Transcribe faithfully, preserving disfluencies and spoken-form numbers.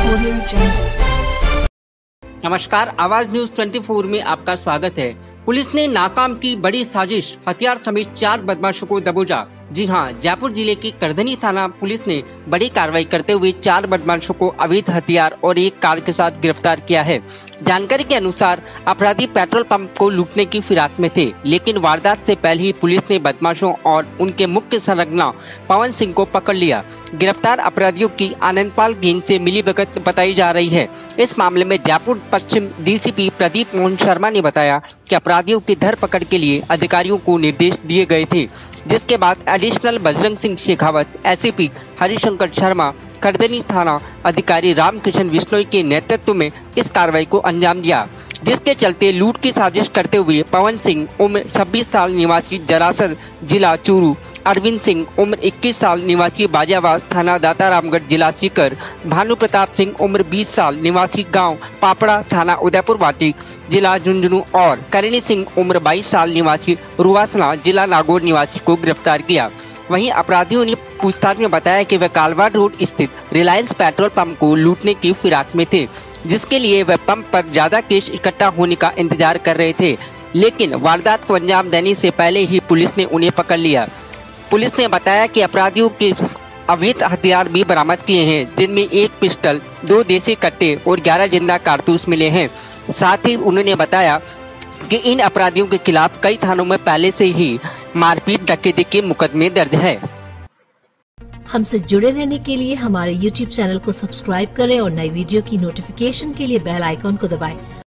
Audio Jungle। नमस्कार, आवाज news चौबीस में आपका स्वागत है। पुलिस ने नाकाम की बड़ी साजिश, हथियार समेत चार बदमाशों को दबोचा। जी हां, जयपुर जिले की करधनी थाना पुलिस ने बड़ी कार्रवाई करते हुए चार बदमाशों को अवैध हथियार और एक कार के साथ गिरफ्तार किया है। जानकारी के अनुसार अपराधी पेट्रोल पंप को लूटने की फिराक में थे, लेकिन वारदात से पहले ही पुलिस ने बदमाशों और उनके मुख्य संलग्न पवन सिंह को पकड़ लिया। गिरफ्तार अपराधियों की आनंदपाल गैंग से मिलीभगत बताई जा रही है। इस मामले में जयपुर पश्चिम डीसीपी प्रदीप मोहन शर्मा ने बताया कि अपराधियों की धरपकड़ के लिए अधिकारियों को निर्देश दिए गए थे, जिसके बाद एडिशनल बजरंग सिंह शेखावत, एसीपी हरिशंकर शर्मा, करधनी थाना अधिकारी रामकिशन बिश्नोई के नेतृत्व में इस कार्रवाई को अंजाम दिया, जिसके चलते लूट की साजिश करते हुए पवन सिंह उम्र छब्बीस साल निवासी जरासर जिला चूरू, अरविंद सिंह उम्र इक्कीस साल निवासी बाजावास थाना दातारामगढ़ जिला सीकर, भानु प्रताप सिंह उम्र बीस साल निवासी गांव पापड़ा थाना उदयपुर वाटी जिला झुंझुनू और करिणी सिंह उम्र बाईस साल निवासी रुवासना जिला नागौर निवासी को गिरफ्तार किया। वहीं अपराधियों ने पूछताछ में बताया कि वे कालवाड़ रोड स्थित रिलायंस पेट्रोल पंप को लूटने की फिराक में थे, जिसके लिए वे पंप पर ज्यादा कैश इकट्ठा होने का इंतजार कर रहे थे, लेकिन वारदात को अंजाम देने से पहले ही पुलिस ने उन्हें पकड़ लिया। पुलिस ने बताया कि अपराधियों के अवैध हथियार भी बरामद किए हैं, जिनमें एक पिस्टल, दो देसी कट्टे और ग्यारह जिंदा कारतूस मिले हैं। साथ ही उन्होंने बताया कि इन अपराधियों के खिलाफ कई थानों में पहले से ही मारपीट डकैती के मुकदमे दर्ज है। हमसे जुड़े रहने के लिए हमारे यूट्यूब चैनल को सब्सक्राइब करें और नई वीडियो की नोटिफिकेशन के लिए बेल आइकॉन को दबाएं।